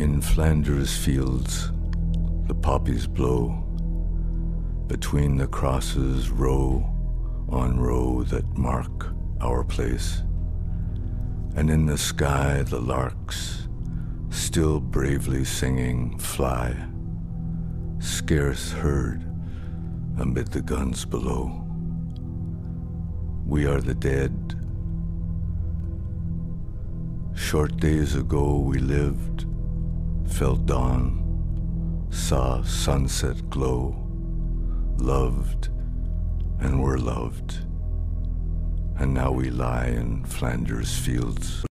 In Flanders fields, the poppies blow between the crosses, row on row that mark our place. And in the sky, the larks, still bravely singing, fly, scarce heard amid the guns below. We are the dead. Short days ago we lived, felt dawn, saw sunset glow, loved and were loved, and now we lie in Flanders fields.